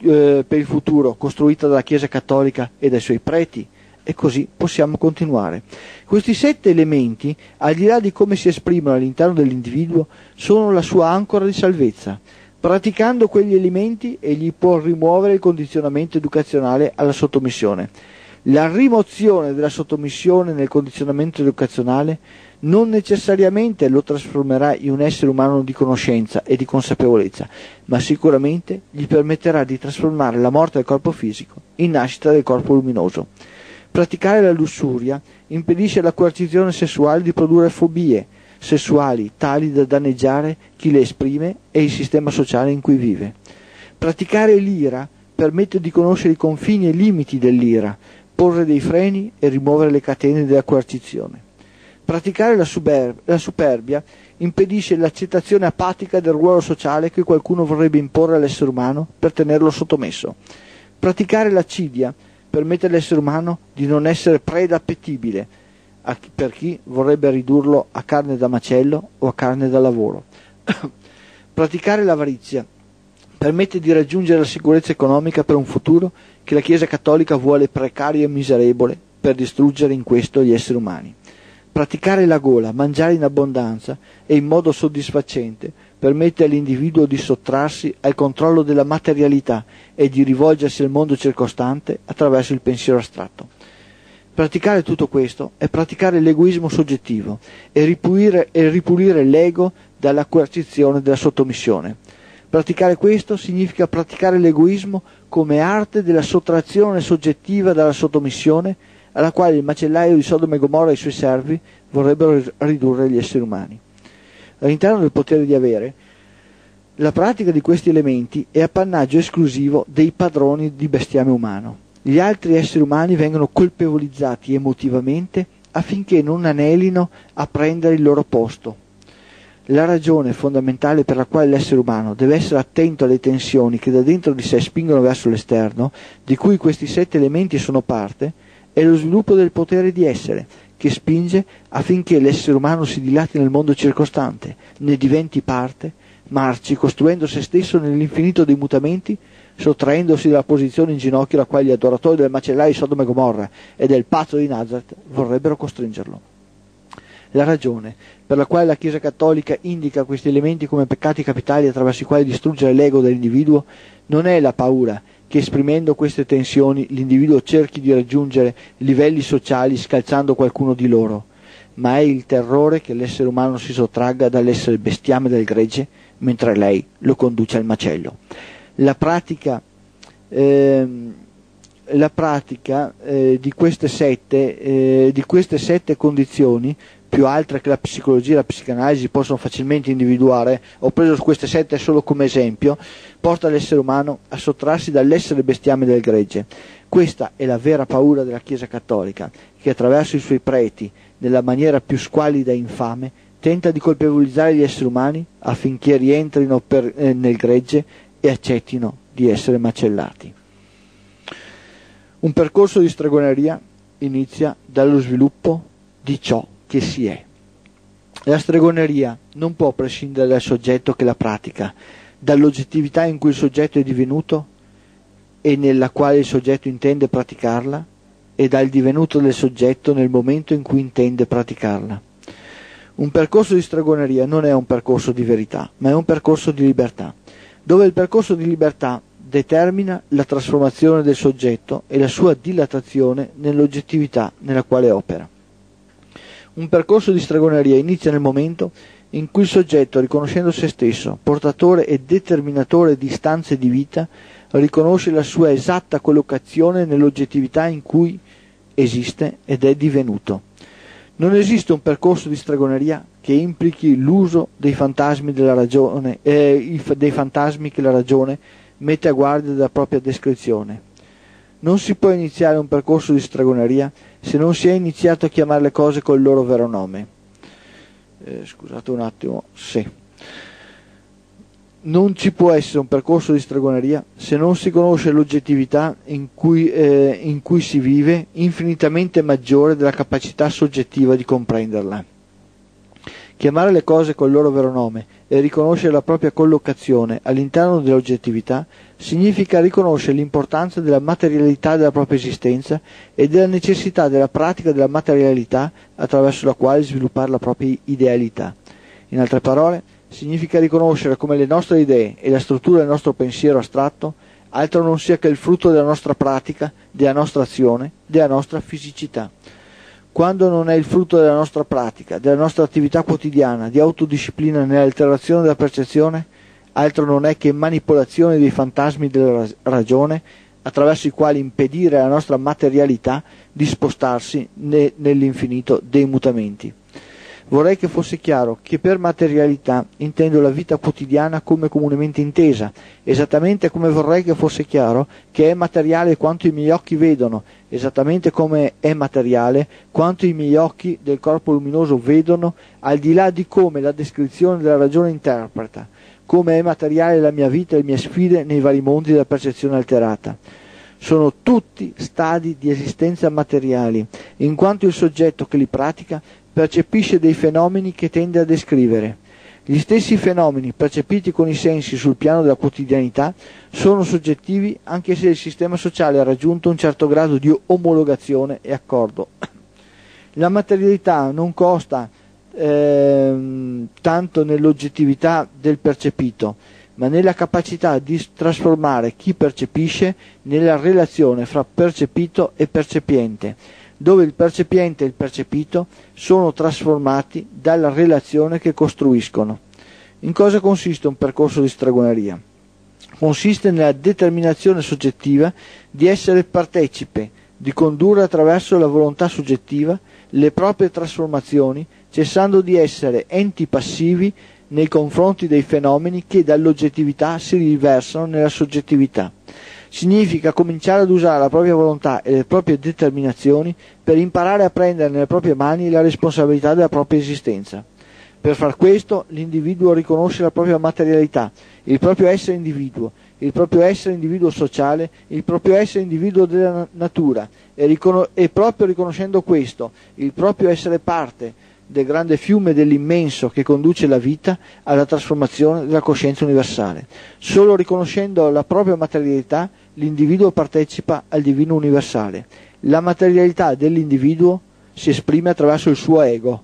costruita dalla Chiesa cattolica e dai suoi preti? E così possiamo continuare. Questi 7 elementi, al di là di come si esprimono all'interno dell'individuo, sono la sua ancora di salvezza. Praticando quegli elementi egli può rimuovere il condizionamento educazionale alla sottomissione. La rimozione della sottomissione nel condizionamento educazionale non necessariamente lo trasformerà in un essere umano di conoscenza e di consapevolezza, ma sicuramente gli permetterà di trasformare la morte del corpo fisico in nascita del corpo luminoso. Praticare la lussuria impedisce alla coercizione sessuale di produrre fobie sessuali tali da danneggiare chi le esprime e il sistema sociale in cui vive. Praticare l'ira permette di conoscere i confini e i limiti dell'ira, porre dei freni e rimuovere le catene della coercizione. Praticare la superbia impedisce l'accettazione apatica del ruolo sociale che qualcuno vorrebbe imporre all'essere umano per tenerlo sottomesso. Praticare l'accidia permette all'essere umano di non essere preda appetibile per chi vorrebbe ridurlo a carne da macello o a carne da lavoro. Praticare l'avarizia permette di raggiungere la sicurezza economica per un futuro che la Chiesa cattolica vuole precario e miserevole per distruggere in questo gli esseri umani. Praticare la gola, mangiare in abbondanza e in modo soddisfacente permette all'individuo di sottrarsi al controllo della materialità e di rivolgersi al mondo circostante attraverso il pensiero astratto. Praticare tutto questo è praticare l'egoismo soggettivo e ripulire l'ego dalla coercizione della sottomissione. Praticare questo significa praticare l'egoismo come arte della sottrazione soggettiva dalla sottomissione alla quale il macellaio di Sodoma e Gomorra e i suoi servi vorrebbero ridurre gli esseri umani. All'interno del potere di avere, la pratica di questi elementi è appannaggio esclusivo dei padroni di bestiame umano. Gli altri esseri umani vengono colpevolizzati emotivamente affinché non anelino a prendere il loro posto. La ragione fondamentale per la quale l'essere umano deve essere attento alle tensioni che da dentro di sé spingono verso l'esterno, di cui questi 7 elementi sono parte, è lo sviluppo del potere di essere, che spinge affinché l'essere umano si dilati nel mondo circostante, ne diventi parte, marci costruendo se stesso nell'infinito dei mutamenti, sottraendosi dalla posizione in ginocchio alla quale gli adoratori del macellaio di Sodoma e Gomorra e del pazzo di Nazareth vorrebbero costringerlo. La ragione per la quale la Chiesa cattolica indica questi elementi come peccati capitali attraverso i quali distruggere l'ego dell'individuo non è la paura che esprimendo queste tensioni l'individuo cerchi di raggiungere livelli sociali scalzando qualcuno di loro, ma è il terrore che l'essere umano si sottragga dall'essere bestiame del gregge mentre lei lo conduce al macello. La pratica di queste sette condizioni, più altre che la psicologia e la psicanalisi possono facilmente individuare, ho preso queste 7 solo come esempio, porta l'essere umano a sottrarsi dall'essere bestiame del gregge. Questa è la vera paura della Chiesa cattolica, che attraverso i suoi preti, nella maniera più squallida e infame, tenta di colpevolizzare gli esseri umani affinché rientrino nel gregge e accettino di essere macellati. Un percorso di stregoneria inizia dallo sviluppo di ciò che si è. La stregoneria non può prescindere dal soggetto che la pratica, dall'oggettività in cui il soggetto è divenuto e nella quale il soggetto intende praticarla, e dal divenuto del soggetto nel momento in cui intende praticarla. Un percorso di stregoneria non è un percorso di verità, ma è un percorso di libertà, dove il percorso di libertà determina la trasformazione del soggetto e la sua dilatazione nell'oggettività nella quale opera. Un percorso di stregoneria inizia nel momento in cui il soggetto, riconoscendo se stesso, portatore e determinatore di istanze di vita, riconosce la sua esatta collocazione nell'oggettività in cui esiste ed è divenuto. Non esiste un percorso di stregoneria che implichi l'uso dei fantasmi della ragione, dei fantasmi che la ragione mette a guardia della propria descrizione. Non si può iniziare un percorso di stregoneria se non si è iniziato a chiamare le cose col loro vero nome. Scusate un attimo, sì. Non ci può essere un percorso di stregoneria se non si conosce l'oggettività in cui si vive, infinitamente maggiore della capacità soggettiva di comprenderla. Chiamare le cose col loro vero nome e riconoscere la propria collocazione all'interno dell'oggettività significa riconoscere l'importanza della materialità della propria esistenza e della necessità della pratica della materialità attraverso la quale sviluppare la propria idealità. In altre parole, significa riconoscere come le nostre idee e la struttura del nostro pensiero astratto altro non sia che il frutto della nostra pratica, della nostra azione, della nostra fisicità. Quando non è il frutto della nostra pratica, della nostra attività quotidiana, di autodisciplina nell'alterazione della percezione, altro non è che manipolazione dei fantasmi della ragione, attraverso i quali impedire alla nostra materialità di spostarsi nell'infinito dei mutamenti. Vorrei che fosse chiaro che per materialità intendo la vita quotidiana come comunemente intesa, esattamente come vorrei che fosse chiaro che è materiale quanto i miei occhi vedono, esattamente come è materiale quanto i miei occhi del corpo luminoso vedono, al di là di come la descrizione della ragione interpreta, come è materiale la mia vita e le mie sfide nei vari mondi della percezione alterata. Sono tutti stadi di esistenza materiali, in quanto il soggetto che li pratica percepisce dei fenomeni che tende a descrivere. Gli stessi fenomeni percepiti con i sensi sul piano della quotidianità sono soggettivi anche se il sistema sociale ha raggiunto un certo grado di omologazione e accordo. La materialità non costa tanto nell'oggettività del percepito, ma nella capacità di trasformare chi percepisce nella relazione fra percepito e percepiente, dove il percepiente e il percepito sono trasformati dalla relazione che costruiscono. In cosa consiste un percorso di stregoneria? Consiste nella determinazione soggettiva di essere partecipe, di condurre attraverso la volontà soggettiva le proprie trasformazioni, cessando di essere enti passivi nei confronti dei fenomeni che dall'oggettività si riversano nella soggettività. Significa cominciare ad usare la propria volontà e le proprie determinazioni per imparare a prendere nelle proprie mani la responsabilità della propria esistenza. Per far questo, l'individuo riconosce la propria materialità, il proprio essere individuo, il proprio essere individuo sociale, il proprio essere individuo della natura e proprio riconoscendo questo, il proprio essere parte del grande fiume dell'immenso che conduce la vita alla trasformazione della coscienza universale. Solo riconoscendo la propria materialità, l'individuo partecipa al divino universale. La materialità dell'individuo si esprime attraverso il suo ego.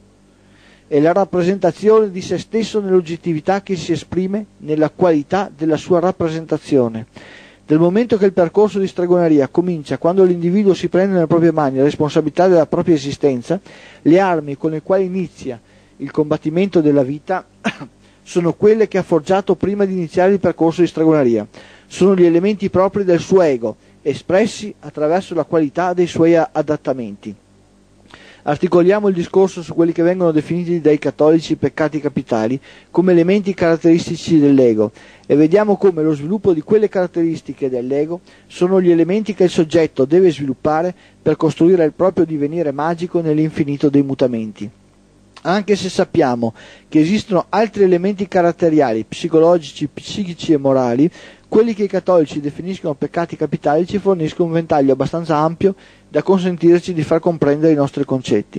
È la rappresentazione di se stesso nell'oggettività che si esprime nella qualità della sua rappresentazione. Dal momento che il percorso di stregoneria comincia quando l'individuo si prende nelle proprie mani la responsabilità della propria esistenza, le armi con le quali inizia il combattimento della vita sono quelle che ha forgiato prima di iniziare il percorso di stregoneria. Sono gli elementi propri del suo ego, espressi attraverso la qualità dei suoi adattamenti. Articoliamo il discorso su quelli che vengono definiti dai cattolici peccati capitali come elementi caratteristici dell'ego e vediamo come lo sviluppo di quelle caratteristiche dell'ego sono gli elementi che il soggetto deve sviluppare per costruire il proprio divenire magico nell'infinito dei mutamenti. Anche se sappiamo che esistono altri elementi caratteriali, psicologici, psichici e morali, quelli che i cattolici definiscono peccati capitali ci forniscono un ventaglio abbastanza ampio da consentirci di far comprendere i nostri concetti.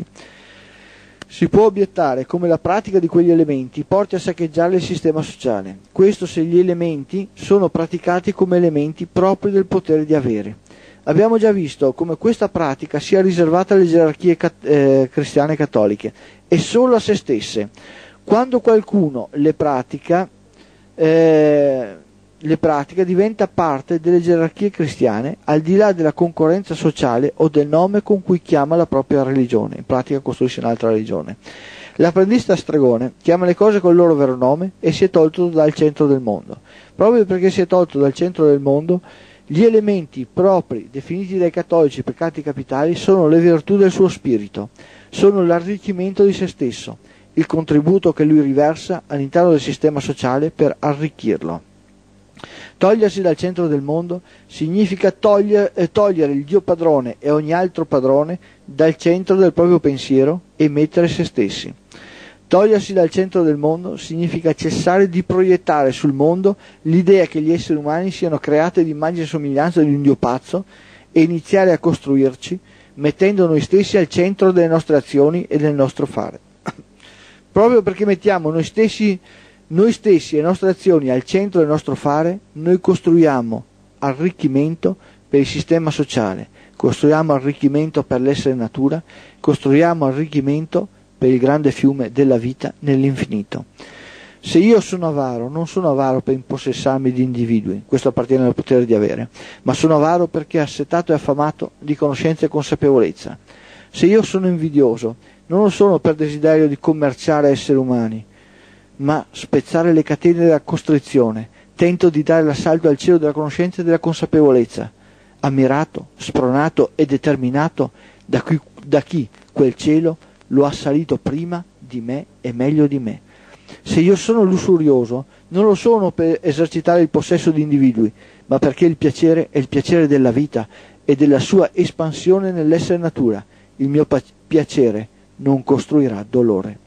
Si può obiettare come la pratica di quegli elementi porti a saccheggiare il sistema sociale. Questo se gli elementi sono praticati come elementi propri del potere di avere. Abbiamo già visto come questa pratica sia riservata alle gerarchie cristiane e cattoliche e solo a se stesse. Quando qualcuno le pratica diventa parte delle gerarchie cristiane al di là della concorrenza sociale o del nome con cui chiama la propria religione, in pratica costruisce un'altra religione. L'apprendista stregone chiama le cose col loro vero nome e si è tolto dal centro del mondo. Proprio perché si è tolto dal centro del mondo, gli elementi propri definiti dai cattolici peccati capitali sono le virtù del suo spirito, sono l'arricchimento di se stesso, il contributo che lui riversa all'interno del sistema sociale per arricchirlo. Togliersi dal centro del mondo significa togliere il Dio padrone e ogni altro padrone dal centro del proprio pensiero e mettere se stessi. Togliersi dal centro del mondo significa cessare di proiettare sul mondo l'idea che gli esseri umani siano creati di immagine e somiglianza di un Dio pazzo e iniziare a costruirci mettendo noi stessi al centro delle nostre azioni e del nostro fare. Proprio perché mettiamo noi stessi e le nostre azioni al centro del nostro fare, noi costruiamo arricchimento per il sistema sociale, costruiamo arricchimento per l'essere natura, costruiamo arricchimento per il grande fiume della vita nell'infinito. Se io sono avaro, non sono avaro per impossessarmi di individui, questo appartiene al potere di avere, ma sono avaro perché assetato e affamato di conoscenza e consapevolezza. Se io sono invidioso, non lo sono per desiderio di commerciare esseri umani, ma spezzare le catene della costrizione, tento di dare l'assalto al cielo della conoscenza e della consapevolezza, ammirato, spronato e determinato da chi quel cielo lo ha salito prima di me e meglio di me. Se io sono lussurioso, non lo sono per esercitare il possesso di individui, ma perché il piacere è il piacere della vita e della sua espansione nell'essere natura. Il mio piacere non costruirà dolore.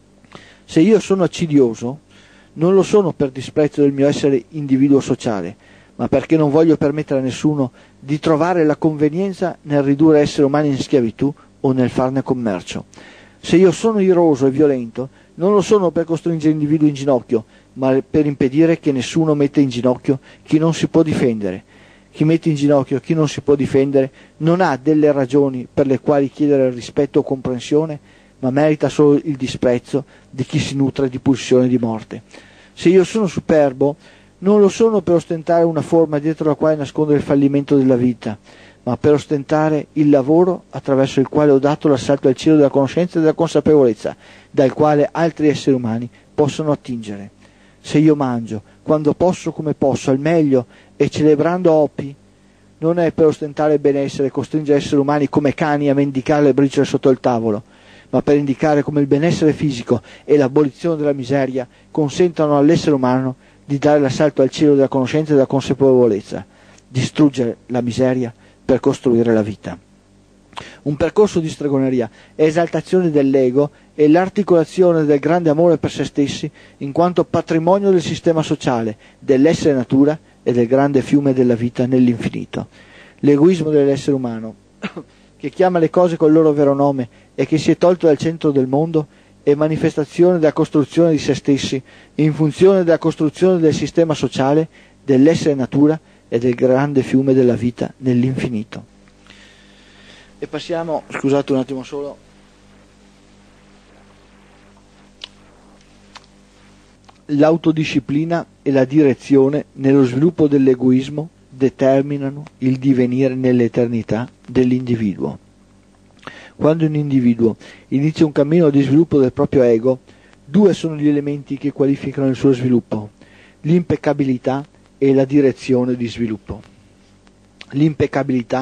Se io sono accidioso, non lo sono per disprezzo del mio essere individuo sociale, ma perché non voglio permettere a nessuno di trovare la convenienza nel ridurre esseri umani in schiavitù o nel farne commercio. Se io sono iroso e violento, Non lo sono per costringere l'individuo in ginocchio, ma per impedire che nessuno metta in ginocchio chi non si può difendere. Chi mette in ginocchio chi non si può difendere non ha delle ragioni per le quali chiedere rispetto o comprensione, ma merita solo il disprezzo di chi si nutre di pulsione di morte. Se io sono superbo, non lo sono per ostentare una forma dietro la quale nascondere il fallimento della vita, ma per ostentare il lavoro attraverso il quale ho dato l'assalto al cielo della conoscenza e della consapevolezza, dal quale altri esseri umani possono attingere. Se io mangio, quando posso, come posso, al meglio e celebrando Hopi, non è per ostentare il benessere e costringere esseri umani come cani a mendicare le briciole sotto il tavolo, ma per indicare come il benessere fisico e l'abolizione della miseria consentono all'essere umano di dare l'assalto al cielo della conoscenza e della consapevolezza, distruggere la miseria per costruire la vita. Un percorso di stregoneria è esaltazione dell'ego e l'articolazione del grande amore per se stessi in quanto patrimonio del sistema sociale, dell'essere natura e del grande fiume della vita nell'infinito. L'egoismo dell'essere umano, che chiama le cose col loro vero nome e che si è tolto dal centro del mondo, è manifestazione della costruzione di se stessi in funzione della costruzione del sistema sociale, dell'essere natura e del grande fiume della vita nell'infinito. E passiamo, scusate un attimo solo, l'autodisciplina e la direzione nello sviluppo dell'egoismo determinano il divenire nell'eternità dell'individuo. Quando un individuo inizia un cammino di sviluppo del proprio ego, due sono gli elementi che qualificano il suo sviluppo: l'impeccabilità e la direzione di sviluppo. L'impeccabilità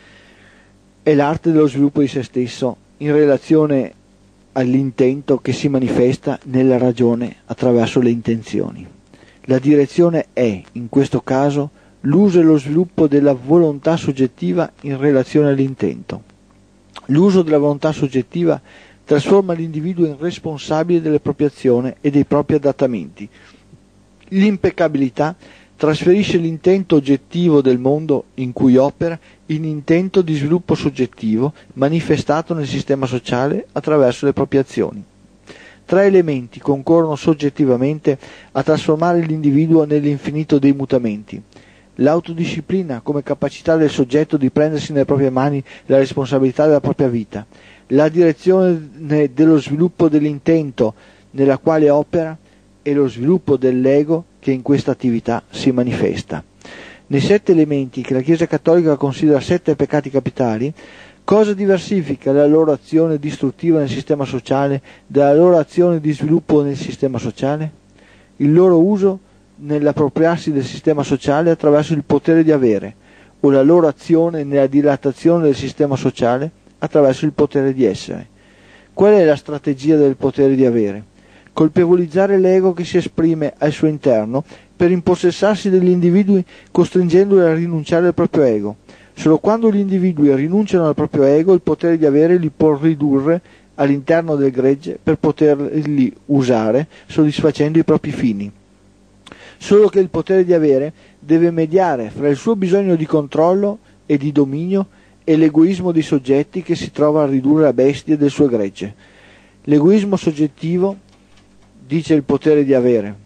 è l'arte dello sviluppo di se stesso in relazione all'intento che si manifesta nella ragione attraverso le intenzioni. La direzione è, in questo caso, l'uso e lo sviluppo della volontà soggettiva in relazione all'intento. L'uso della volontà soggettiva trasforma l'individuo in responsabile delle proprie azioni e dei propri adattamenti. L'impeccabilità trasferisce l'intento oggettivo del mondo in cui opera in intento di sviluppo soggettivo manifestato nel sistema sociale attraverso le proprie azioni. Tre elementi concorrono soggettivamente a trasformare l'individuo nell'infinito dei mutamenti: l'autodisciplina come capacità del soggetto di prendersi nelle proprie mani la responsabilità della propria vita, la direzione dello sviluppo dell'intento nella quale opera e lo sviluppo dell'ego che in questa attività si manifesta. Nei 7 elementi che la Chiesa Cattolica considera 7 peccati capitali, cosa diversifica la loro azione distruttiva nel sistema sociale dalla loro azione di sviluppo nel sistema sociale? Il loro uso nell'appropriarsi del sistema sociale attraverso il potere di avere, o la loro azione nella dilatazione del sistema sociale attraverso il potere di essere. Qual è la strategia del potere di avere? Colpevolizzare l'ego che si esprime al suo interno per impossessarsi degli individui costringendoli a rinunciare al proprio ego. Solo quando gli individui rinunciano al proprio ego il potere di avere li può ridurre all'interno del gregge per poterli usare soddisfacendo i propri fini. Solo che il potere di avere deve mediare fra il suo bisogno di controllo e di dominio e l'egoismo dei soggetti che si trova a ridurre a bestie del suo gregge. L'egoismo soggettivo dice il potere di avere,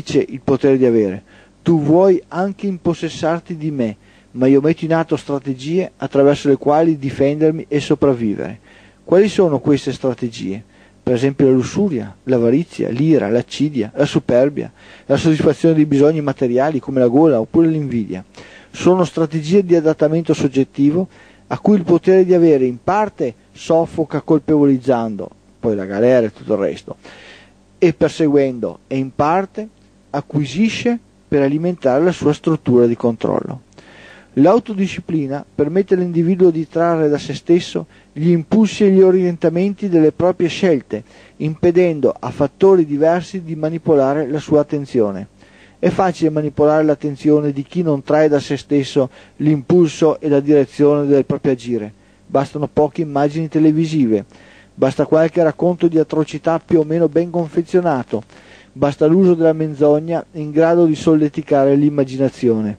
tu vuoi anche impossessarti di me, ma io metto in atto strategie attraverso le quali difendermi e sopravvivere. Quali sono queste strategie? Per esempio la lussuria, l'avarizia, l'ira, l'accidia, la superbia, la soddisfazione dei bisogni materiali come la gola oppure l'invidia. Sono strategie di adattamento soggettivo a cui il potere di avere in parte soffoca colpevolizzando, poi la galera e tutto il resto, e perseguendo, e in parte acquisisce per alimentare la sua struttura di controllo. L'autodisciplina permette all'individuo di trarre da se stesso gli impulsi e gli orientamenti delle proprie scelte, impedendo a fattori diversi di manipolare la sua attenzione. È facile manipolare l'attenzione di chi non trae da se stesso l'impulso e la direzione del proprio agire. Bastano poche immagini televisive, basta qualche racconto di atrocità più o meno ben confezionato, basta l'uso della menzogna in grado di solleticare l'immaginazione.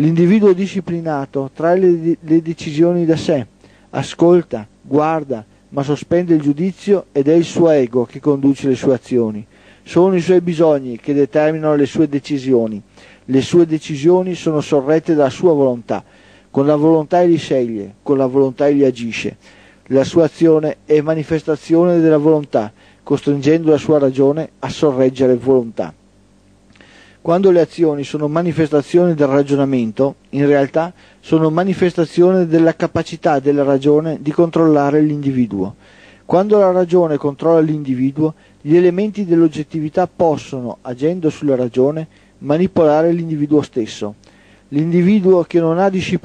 L'individuo disciplinato trae le decisioni da sé, ascolta, guarda, ma sospende il giudizio ed è il suo ego che conduce le sue azioni. Sono i suoi bisogni che determinano le sue decisioni. Le sue decisioni sono sorrette dalla sua volontà. Con la volontà egli sceglie, con la volontà egli agisce. La sua azione è manifestazione della volontà, costringendo la sua ragione a sorreggere volontà. Quando le azioni sono manifestazioni del ragionamento, in realtà sono manifestazione della capacità della ragione di controllare l'individuo. Quando la ragione controlla l'individuo, gli elementi dell'oggettività possono, agendo sulla ragione, manipolare l'individuo stesso. L'individuo che non ha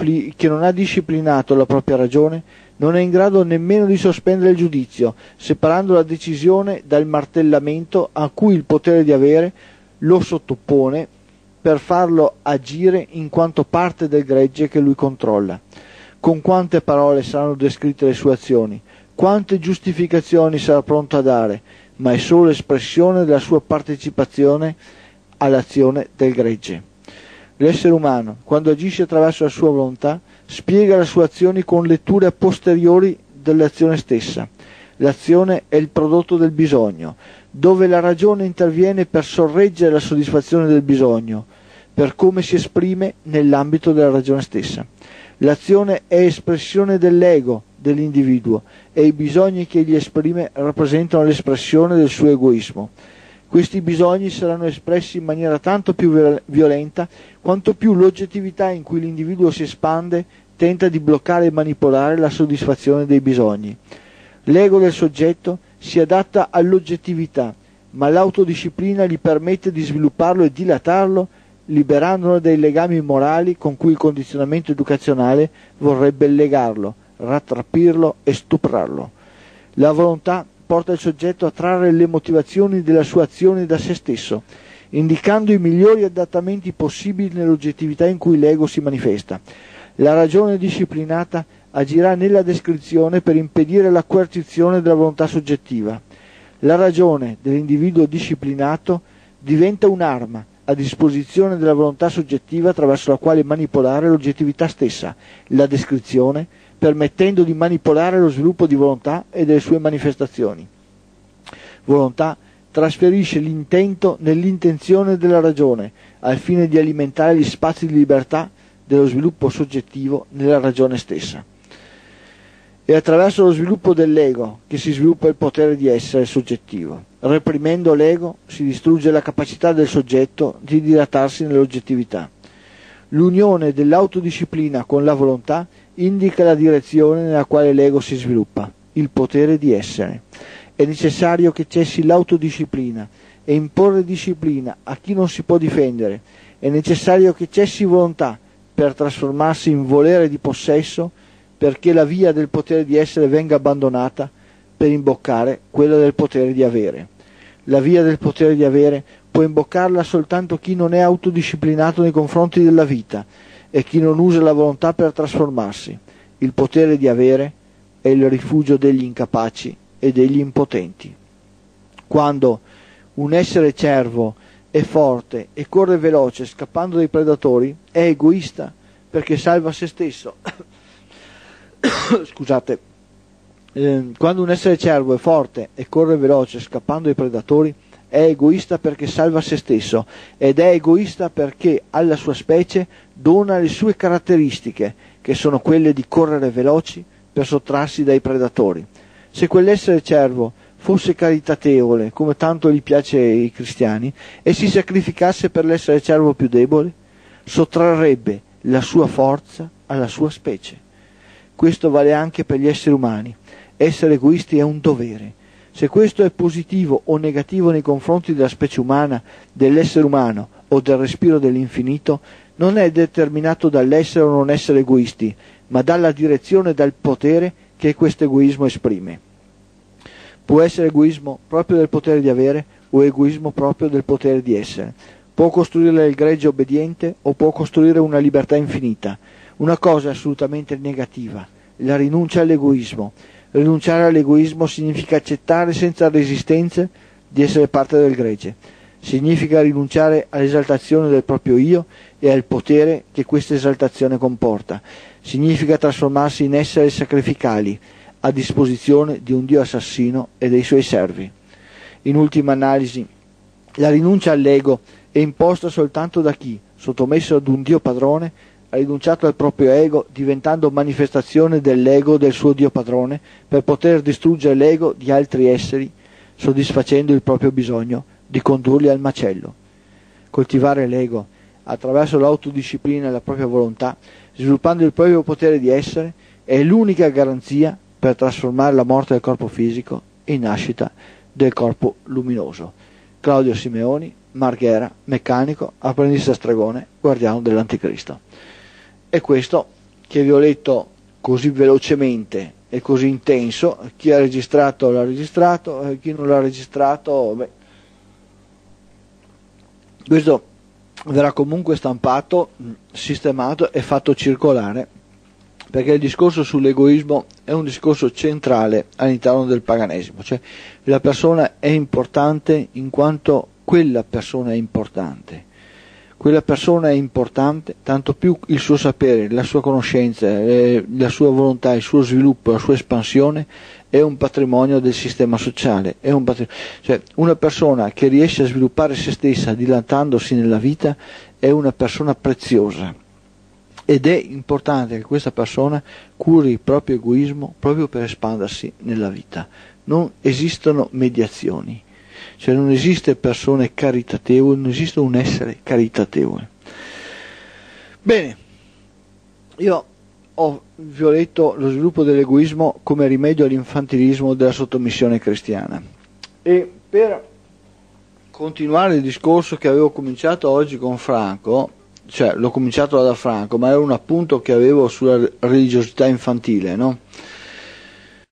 disciplinato la propria ragione non è in grado nemmeno di sospendere il giudizio, separando la decisione dal martellamento a cui il potere di avere lo sottopone per farlo agire in quanto parte del gregge che lui controlla. Con quante parole saranno descritte le sue azioni, quante giustificazioni sarà pronto a dare, ma è solo espressione della sua partecipazione all'azione del gregge. L'essere umano, quando agisce attraverso la sua volontà, spiega le sue azioni con letture a posteriori dell'azione stessa. L'azione è il prodotto del bisogno, dove la ragione interviene per sorreggere la soddisfazione del bisogno, per come si esprime nell'ambito della ragione stessa. L'azione è espressione dell'ego dell'individuo e i bisogni che egli esprime rappresentano l'espressione del suo egoismo. Questi bisogni saranno espressi in maniera tanto più violenta quanto più l'oggettività in cui l'individuo si espande tenta di bloccare e manipolare la soddisfazione dei bisogni. L'ego del soggetto si adatta all'oggettività, ma l'autodisciplina gli permette di svilupparlo e dilatarlo, liberandolo dai legami morali con cui il condizionamento educazionale vorrebbe legarlo, rattrappirlo e stuprarlo. La volontà porta il soggetto a trarre le motivazioni della sua azione da se stesso, indicando i migliori adattamenti possibili nell'oggettività in cui l'ego si manifesta. La ragione disciplinata agirà nella descrizione per impedire la coercizione della volontà soggettiva. La ragione dell'individuo disciplinato diventa un'arma a disposizione della volontà soggettiva attraverso la quale manipolare l'oggettività stessa, la descrizione, permettendo di manipolare lo sviluppo di volontà e delle sue manifestazioni. Volontà trasferisce l'intento nell'intenzione della ragione, al fine di alimentare gli spazi di libertà dello sviluppo soggettivo nella ragione stessa. È attraverso lo sviluppo dell'ego che si sviluppa il potere di essere soggettivo. Reprimendo l'ego si distrugge la capacità del soggetto di dilatarsi nell'oggettività. L'unione dell'autodisciplina con la volontà indica la direzione nella quale l'ego si sviluppa, il potere di essere. È necessario che cessi l'autodisciplina e imporre disciplina a chi non si può difendere. È necessario che cessi volontà per trasformarsi in volere di possesso, perché la via del potere di essere venga abbandonata per imboccare quella del potere di avere. La via del potere di avere può imboccarla soltanto chi non è autodisciplinato nei confronti della vita e chi non usa la volontà per trasformarsi. Il potere di avere è il rifugio degli incapaci e degli impotenti. Quando un essere cervo è forte e corre veloce scappando dai predatori, è egoista perché salva se stesso. Scusate, quando un essere cervo è forte e corre veloce scappando dai predatori, è egoista perché salva se stesso, ed è egoista perché alla sua specie dona le sue caratteristiche, che sono quelle di correre veloci per sottrarsi dai predatori. Se quell'essere cervo fosse caritatevole, come tanto gli piace ai cristiani, e si sacrificasse per l'essere cervo più debole, sottrarrebbe la sua forza alla sua specie. Questo vale anche per gli esseri umani. Essere egoisti è un dovere. Se questo è positivo o negativo nei confronti della specie umana, dell'essere umano o del respiro dell'infinito, non è determinato dall'essere o non essere egoisti, ma dalla direzione e dal potere che questo egoismo esprime. Può essere egoismo proprio del potere di avere o egoismo proprio del potere di essere. Può costruire il gregge obbediente o può costruire una libertà infinita. Una cosa è assolutamente negativa, la rinuncia all'egoismo. Rinunciare all'egoismo significa accettare senza resistenze di essere parte del gregge. Significa rinunciare all'esaltazione del proprio io e al potere che questa esaltazione comporta. Significa trasformarsi in esseri sacrificali, a disposizione di un Dio assassino e dei suoi servi. In ultima analisi, la rinuncia all'ego è imposta soltanto da chi, sottomesso ad un Dio padrone, ha rinunciato al proprio ego, diventando manifestazione dell'ego del suo Dio padrone, per poter distruggere l'ego di altri esseri, soddisfacendo il proprio bisogno di condurli al macello. Coltivare l'ego attraverso l'autodisciplina e la propria volontà, sviluppando il proprio potere di essere, è l'unica garanzia per trasformare la morte del corpo fisico in nascita del corpo luminoso. Claudio Simeoni, Marghera, meccanico, apprendista stregone, guardiano dell'Anticristo. E questo che vi ho letto così velocemente e così intenso, chi ha registrato l'ha registrato, chi non l'ha registrato, questo verrà comunque stampato, sistemato e fatto circolare, perché il discorso sull'egoismo è un discorso centrale all'interno del paganesimo, cioè la persona è importante in quanto quella persona è importante. Quella persona è importante, tanto più il suo sapere, la sua conoscenza, la sua volontà, il suo sviluppo, la sua espansione è un patrimonio del sistema sociale. Cioè, una persona che riesce a sviluppare se stessa dilatandosi nella vita è una persona preziosa. Ed è importante che questa persona curi il proprio egoismo proprio per espandersi nella vita. Non esistono mediazioni. Cioè non esiste persone caritatevoli, non esiste un essere caritatevole. Bene, io vi ho letto lo sviluppo dell'egoismo come rimedio all'infantilismo della sottomissione cristiana. E per continuare il discorso che avevo cominciato oggi con Franco, cioè l'ho cominciato da Franco, ma era un appunto che avevo sulla religiosità infantile, no?